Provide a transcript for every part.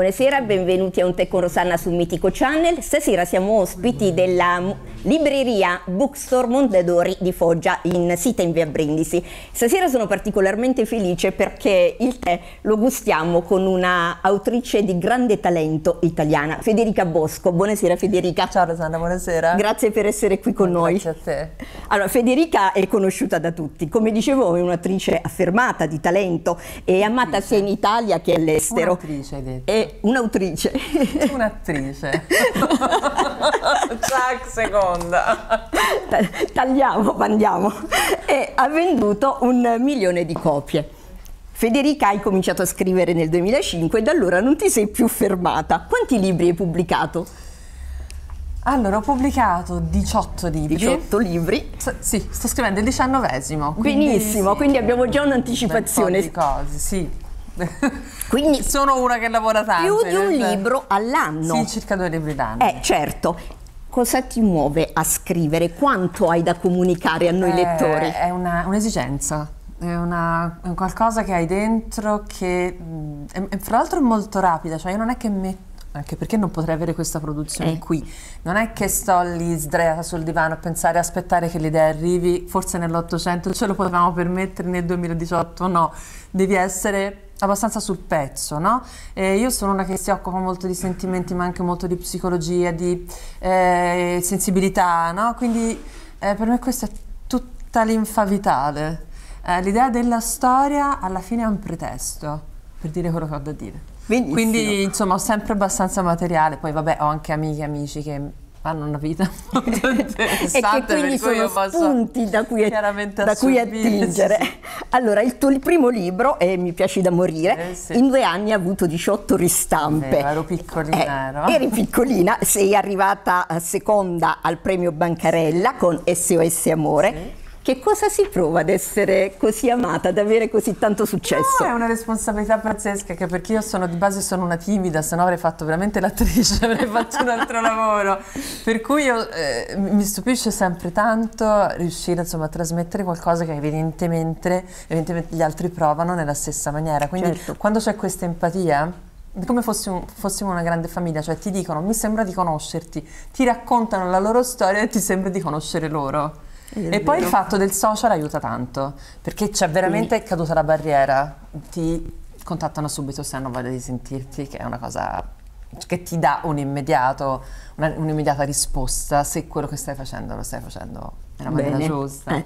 Buonasera, benvenuti a Un Tè con Rosanna su Mitico Channel. Stasera siamo ospiti della libreria Bookstore Mondadori di Foggia, sita in via Brindisi. Stasera sono particolarmente felice perché il tè lo gustiamo con una autrice di grande talento italiana, Federica Bosco. Buonasera Federica. Ciao Rosanna, buonasera. Grazie per essere qui con noi. Grazie a te. Allora, Federica è conosciuta da tutti, come dicevo è un'attrice affermata di talento e amata sia in Italia che all'estero. Un'attrice hai detto. È un'autrice. Un'attrice. Zac, seconda. Tagliamo, andiamo. E ha venduto 1 milione di copie. Federica, hai cominciato a scrivere nel 2005 e da allora non ti sei più fermata. Quanti libri hai pubblicato? Allora, ho pubblicato 18 libri. 18 libri? Sì, sto scrivendo il 19esimo. Benissimo, sì, quindi abbiamo già un'anticipazione. Un po' di cose, sì. Quindi sono una che lavora tanto. Più di un libro all'anno? Sì, circa 2 libri l'anno. Certo. Cosa ti muove a scrivere? Quanto hai da comunicare a noi lettori? È un'esigenza. È un qualcosa che hai dentro che fra l'altro è molto rapida, cioè io non è che anche perché non potrei avere questa produzione qui, non è che sto lì sdraiata sul divano a pensare, aspettare che l'idea arrivi, forse nell'800 ce lo potevamo permettere, nel 2018 no, devi essere abbastanza sul pezzo, no? Io sono una che si occupa molto di sentimenti ma anche molto di psicologia, di sensibilità, no? Quindi per me questa è tutta l'infa vitale. L'idea della storia alla fine è un pretesto per dire quello che ho da dire. Benissimo. Quindi insomma ho sempre abbastanza materiale, poi vabbè ho anche amiche e amici che hanno una vita molto interessante e che quindi sono spunti da cui attingere. Sì. Allora il tuo primo libro, Mi piaci da morire, sì. in 2 anni ha avuto 18 ristampe. Ero piccolina. Eri piccolina, sei arrivata seconda al premio Bancarella con SOS Amore. Sì. Che cosa si prova ad essere così amata, ad avere così tanto successo? No, è una responsabilità pazzesca, anche perché io di base sono una timida, se no avrei fatto veramente l'attrice, avrei fatto un altro lavoro. Per cui mi stupisce sempre tanto riuscire insomma a trasmettere qualcosa che evidentemente gli altri provano nella stessa maniera. Quindi certo. Quando c'è questa empatia, come fossimo una grande famiglia, cioè ti dicono mi sembra di conoscerti, ti raccontano la loro storia e ti sembra di conoscere loro. E poi il fatto del social aiuta tanto, perché c'è veramente caduta la barriera, ti contattano subito se hanno voglia di sentirti, che è una cosa che ti dà un'immediata risposta se quello che stai facendo lo stai facendo nella maniera giusta.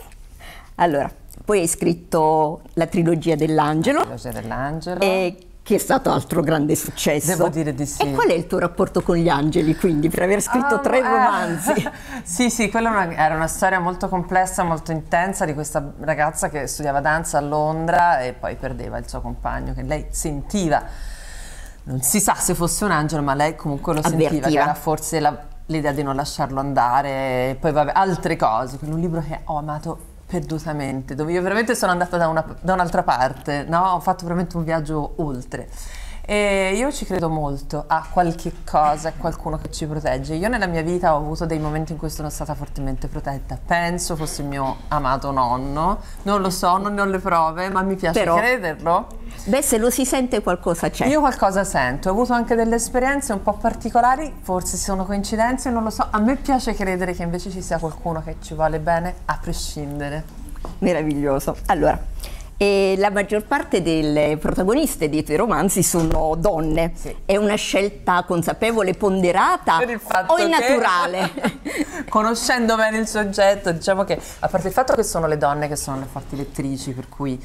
Allora, poi hai scritto la trilogia dell'Angelo. La trilogia dell'Angelo. Che è stato altro grande successo. Devo dire di sì. E qual è il tuo rapporto con gli angeli, quindi, per aver scritto 3 romanzi? Sì, quella era una storia molto complessa, molto intensa di questa ragazza che studiava danza a Londra e poi perdeva il suo compagno, che lei sentiva, non si sa se fosse un angelo, ma lei comunque lo sentiva, che era forse l'idea di non lasciarlo andare, e poi vabbè, altre cose. Quindi un libro che ho amato perdutamente, dove io veramente sono andata da un'altra parte, no? Ho fatto veramente un viaggio oltre. E io ci credo molto a qualche cosa, a qualcuno che ci protegge. Io nella mia vita ho avuto dei momenti in cui sono stata fortemente protetta. Penso fosse il mio amato nonno, non lo so, non ne ho le prove, ma mi piace crederlo. Beh, se lo si sente qualcosa c'è. Io qualcosa sento, ho avuto anche delle esperienze un po' particolari, forse sono coincidenze, non lo so. A me piace credere che invece ci sia qualcuno che ci vuole bene a prescindere. Meraviglioso. Allora, la maggior parte delle protagoniste dei tuoi romanzi sono donne. Sì. È una scelta consapevole, ponderata o è naturale? Conoscendo bene il soggetto, diciamo che a parte il fatto che sono le donne che sono le forti lettrici, per cui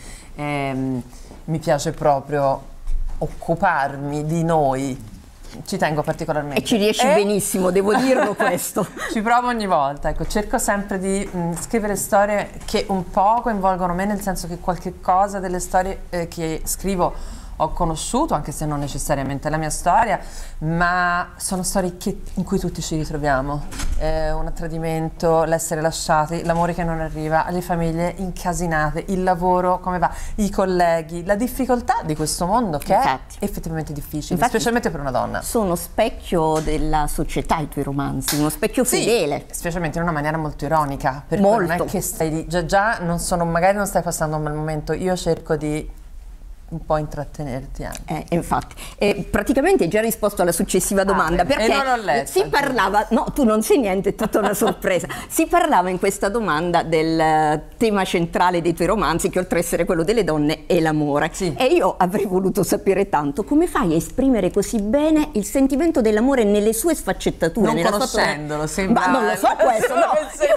mi piace proprio occuparmi di noi. Ci tengo particolarmente. E ci riesci benissimo, devo dirlo questo. Ci provo ogni volta, ecco, cerco sempre di scrivere storie che un po' coinvolgono me, nel senso che qualche cosa delle storie che scrivo ho conosciuto, anche se non necessariamente la mia storia, ma sono storie in cui tutti ci ritroviamo. Un tradimento, l'essere lasciati, l'amore che non arriva, le famiglie incasinate, il lavoro, come va, i colleghi, la difficoltà di questo mondo che è effettivamente difficile, specialmente per una donna. Sono specchio della società i tuoi romanzi, uno specchio fedele. Specialmente in una maniera molto ironica, perché molto. Non è che stai lì, già magari non stai passando un bel momento, io cerco di un po' intrattenerti anche. Infatti, praticamente hai già risposto alla successiva domanda, perché non l'ho letta, si parlava, no, tu non sai niente, è tutta una sorpresa, si parlava in questa domanda del tema centrale dei tuoi romanzi, che oltre a essere quello delle donne è l'amore, sì. E io avrei voluto sapere tanto, come fai a esprimere così bene il sentimento dell'amore nelle sue sfaccettature? Non conoscendolo, sembra... Ma non lo so questo, no,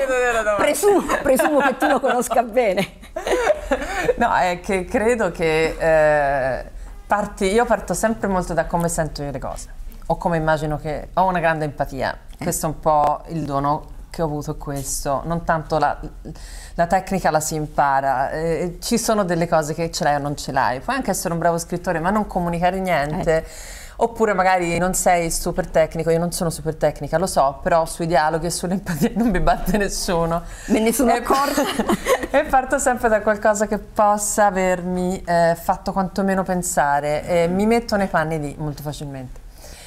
presumo che tu lo conosca bene. No, è che credo che io parto sempre molto da come sento io le cose, o come immagino che ho una grande empatia. Questo è un po' il dono che ho avuto, questo, non tanto la tecnica la si impara, ci sono delle cose che ce l'hai o non ce l'hai, puoi anche essere un bravo scrittore ma non comunicare niente. Oppure magari non sei super tecnico, io non sono super tecnica, lo so, però sui dialoghi e sull'empatia non mi batte nessuno. Me ne sono accorta. E parto sempre da qualcosa che possa avermi fatto quantomeno pensare, mi metto nei panni lì molto facilmente.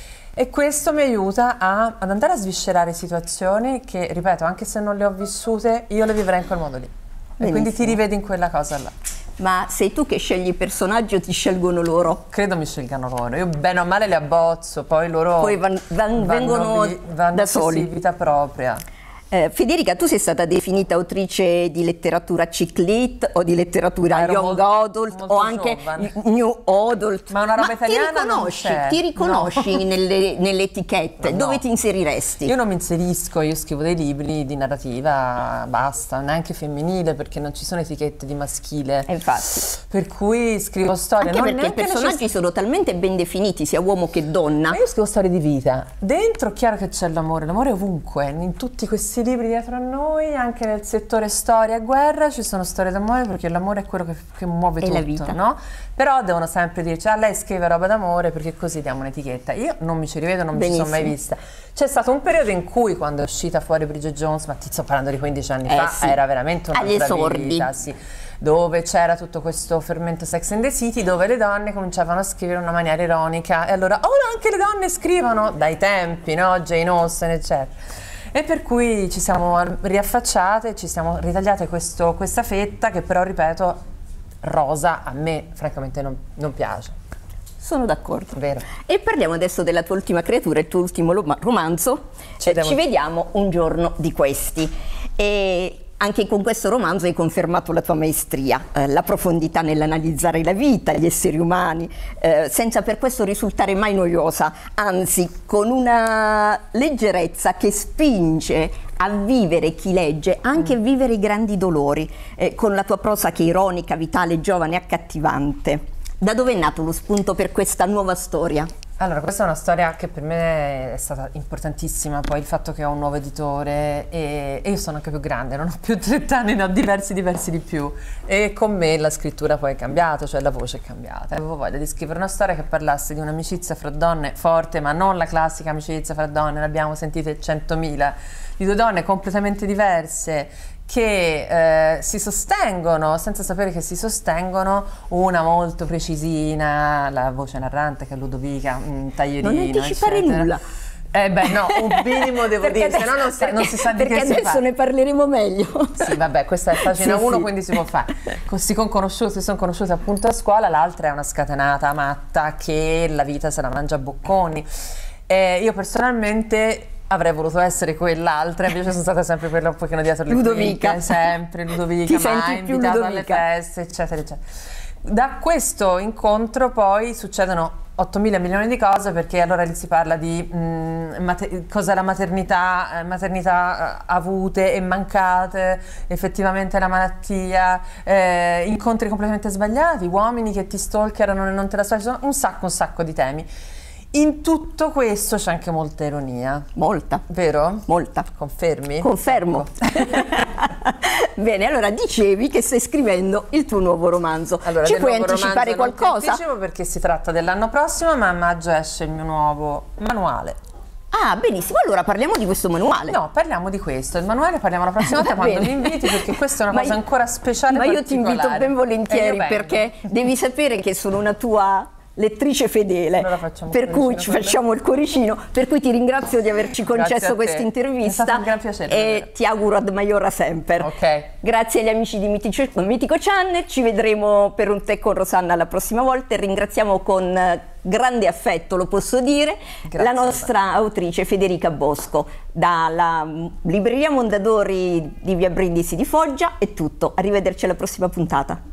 E questo mi aiuta ad andare a sviscerare situazioni che, ripeto, anche se non le ho vissute, io le vivrei in quel modo lì. Benissimo. E quindi ti rivedi in quella cosa là. Ma sei tu che scegli i personaggi o ti scelgono loro? Credo mi scelgano loro. Io bene o male li abbozzo, poi loro vengono da soli. Vita propria. Federica, tu sei stata definita autrice di letteratura chick lit o di letteratura young adult o anche new adult. Ma una roba italiana ti riconosci nelle etichette? No. Dove ti inseriresti? Io non mi inserisco, io scrivo dei libri di narrativa, basta, neanche femminile, perché non ci sono etichette di maschile. Infatti. Per cui scrivo storie. Anche perché i personaggi sono talmente ben definiti, sia uomo che donna. Ma io scrivo storie di vita. Dentro, chiaro che c'è l'amore ovunque, in tutti questi libri dietro a noi, anche nel settore storia e guerra ci sono storie d'amore, perché l'amore è quello che muove tutto, la vita, no? Però devono sempre dirci, lei scrive roba d'amore perché così diamo un'etichetta. Io non mi ci rivedo, non mi ci sono mai vista. C'è stato un periodo in cui, quando è uscita fuori Bridget Jones, ma ti sto parlando di 15 anni fa, sì. Era veramente agli esordi, vita, sì, dove c'era tutto questo fermento Sex and the City, dove le donne cominciavano a scrivere in una maniera ironica, e allora, anche le donne scrivono, dai tempi, no? Jane Austen, eccetera. E per cui ci siamo riaffacciate, ci siamo ritagliate questa fetta che però, ripeto, rosa a me francamente non piace. Sono d'accordo. Vero. E parliamo adesso della tua ultima creatura, il tuo ultimo romanzo. Ci vediamo un giorno di questi. E anche con questo romanzo hai confermato la tua maestria, la profondità nell'analizzare la vita, gli esseri umani, senza per questo risultare mai noiosa, anzi con una leggerezza che spinge a vivere chi legge, anche a vivere i grandi dolori, con la tua prosa che è ironica, vitale, giovane e accattivante. Da dove è nato lo spunto per questa nuova storia? Allora, questa è una storia che per me è stata importantissima, poi il fatto che ho un nuovo editore e io sono anche più grande, non ho più 30 anni, ne ho diversi di più, e con me la scrittura poi è cambiata, cioè la voce è cambiata. Avevo voglia di scrivere una storia che parlasse di un'amicizia fra donne forte, ma non la classica amicizia fra donne, ne abbiamo sentite 100.000, di due donne completamente diverse, che si sostengono senza sapere che si sostengono, una molto precisina, la voce narrante che è Ludovica, un taglierino, non anticipare nulla. No, un minimo devo dire, se no non si sa di che si perché adesso ne parleremo meglio. Sì, vabbè, questa è pagina 1, quindi si può fare. Si sono conosciute appunto a scuola, l'altra è una scatenata matta che la vita se la mangia a bocconi. Io personalmente avrei voluto essere quell'altra, invece sono stata sempre quella un pochino dietro le quinte, sempre Ludovica, mai invitata alle feste, eccetera, eccetera. Da questo incontro poi succedono 8.000 milioni di cose, perché allora lì si parla di cos'è la maternità avute e mancate, effettivamente la malattia, incontri completamente sbagliati, uomini che ti stalkerano e non te la so, ci sono un sacco di temi. In tutto questo c'è anche molta ironia. Molta. Vero? Molta. Confermi? Confermo. Bene, allora dicevi che stai scrivendo il tuo nuovo romanzo. Allora, ci puoi anticipare qualcosa? Anticipo perché si tratta dell'anno prossimo, ma a maggio esce il mio nuovo manuale. Ah, benissimo, allora parliamo di questo manuale. No, parliamo di questo. Il manuale parliamo la prossima volta quando mi inviti, perché questa è una cosa ancora speciale. Ma io ti invito ben volentieri, perché devi sapere che sono una tua lettrice fedele, Allora facciamo per cui ci facciamo il cuoricino, per cui ti ringrazio di averci concesso questa intervista. È stato un gran piacere. E ti auguro ad maiora sempre. Ok. Grazie agli amici di Mitico Channel, ci vedremo per un tè con Rosanna la prossima volta e ringraziamo con grande affetto, lo posso dire, la nostra autrice Federica Bosco. Dalla libreria Mondadori di Via Brindisi di Foggia è tutto, arrivederci alla prossima puntata.